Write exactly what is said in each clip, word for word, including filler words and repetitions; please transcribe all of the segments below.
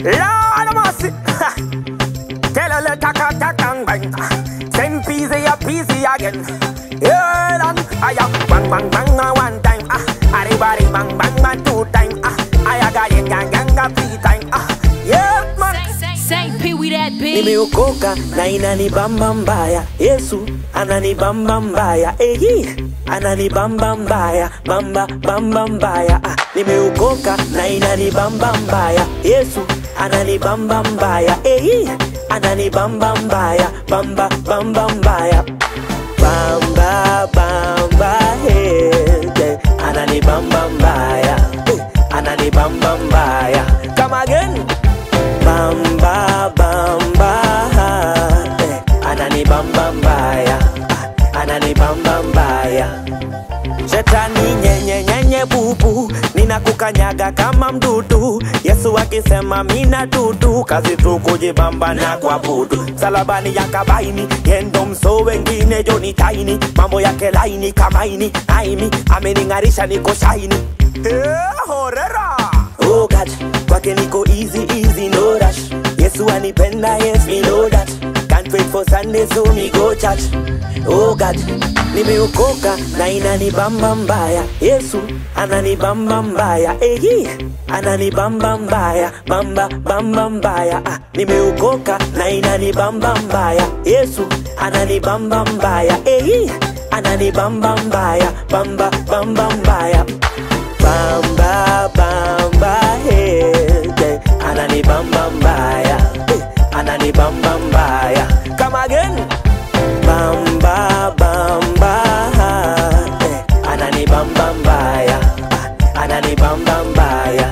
Lord mercy. Tell her let her cut her tongue bang. Send peasy a peasy again. Yeah, and I am bang bang bang a one time. Ah, everybody bang bang bang two time. Ah, I got gang gang gang a three time. Ah, yeah man. Saint P, we that big. Nimeokoka na inanibamba mbaya. Yesu ananibamba mbaya. Ehi, ananibamba mbaya. Bamba bamba mbaya. Ah, nimeokoka na inanibamba mbaya. Yesu ananibamba mbaya. Ehi, ananibamba mbaya. Bamba bamba mbaya. Bamba bamba hey, ananibamba mbaya. Ananibamba mbaya. Come again. Bamba bamba eh, ananibamba mbaya, ananibamba mbaya. Shetani nyenye nyenye bubu, ninakukanyaga kama mdudu. Yesu akisema mina dudu, kazi tu kujibamba na kuabudu. Salabani yakabaini, yendo mso wengine joni taini. Mambo yake laini kamaini, aimi ameningarisha niko shaini. Eh, horera. Oh God, kwake niko easy easy no rush. Yesu anipenda, yes me know that. Can't wait for Sunday so me go church. Oh God, nimeokoka na inanibamba mbaya. Yesu ananibamba mbaya. Ehi, ananibamba mbaya. Bamba bamba mbaya. Ah, nimeokoka na inanibamba mbaya. Yesu ananibamba mbaya. Ehi, ananibamba mbaya. Bamba bamba mbaya. Bamba bamba hey, ananibamba mbaya. Ananibamba mbaya. Come again. Bamba bamba hey, ananibamba mbaya. Ananibamba mbaya.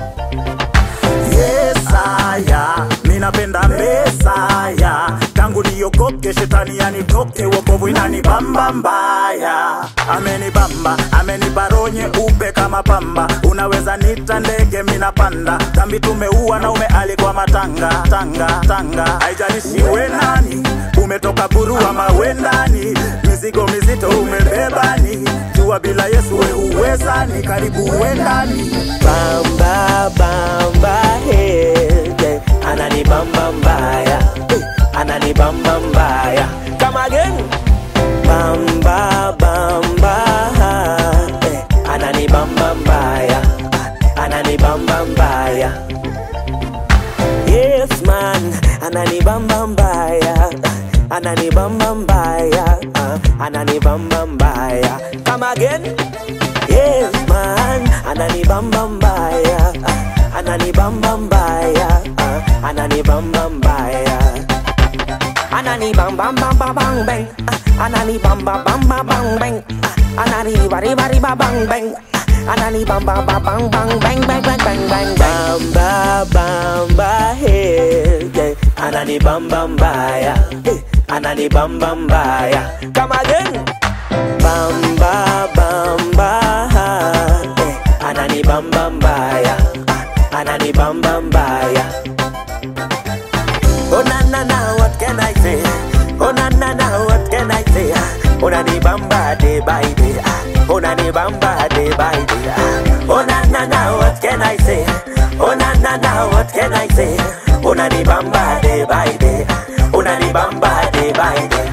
Yesaya, ninapenda Mesaya. Tangu niokoke shetani yanitoke, wokovu inanibamba mbaya. Amenibamba, amenipa roho nyeupe kama pamba. Unaweza nita ndege mina panda. Dhambi tumeua na umealikwa matanga. Tanga, tanga, haijalishi we nani. Umetoka buru ama wendani. Mizigo mizito umebebani. Jua bila Yesu we huwezani. Karibu wendani. Bamba bamba hey, ananibamba mbaya. Ananibamba mbaya. Come again. Bamba bamba eh, ananibamba mbaya. Ananibamba mbaya. Yes man, ananibamba mbaya. Ananibamba mbaya. Ananibamba mbaya. Come again. Yes man, ananibamba mbaya. Ananibamba mbaya. Ananibamba mbaya. Anani bam bam bam bam bang bang. Anani bam bam bam bam bang bang. Anani bari bari bam bang bang. Anani bam bam bam bang bang bang bang bang bang bang. Bamba bamba hey, anani bam bam baya. Anani bam bam baya. Come again. Bamba bamba hey, anani bam bam baya. Anani bam bam baya. Oh na na na, what can I say? Oh na na na, what can I say? Oh na ni bamba day by day. Oh na ni bamba day by day. Oh na na na, what can I say? Oh na na na, what can I say? Oh na ni bamba day by day. Oh na ni bamba day by day.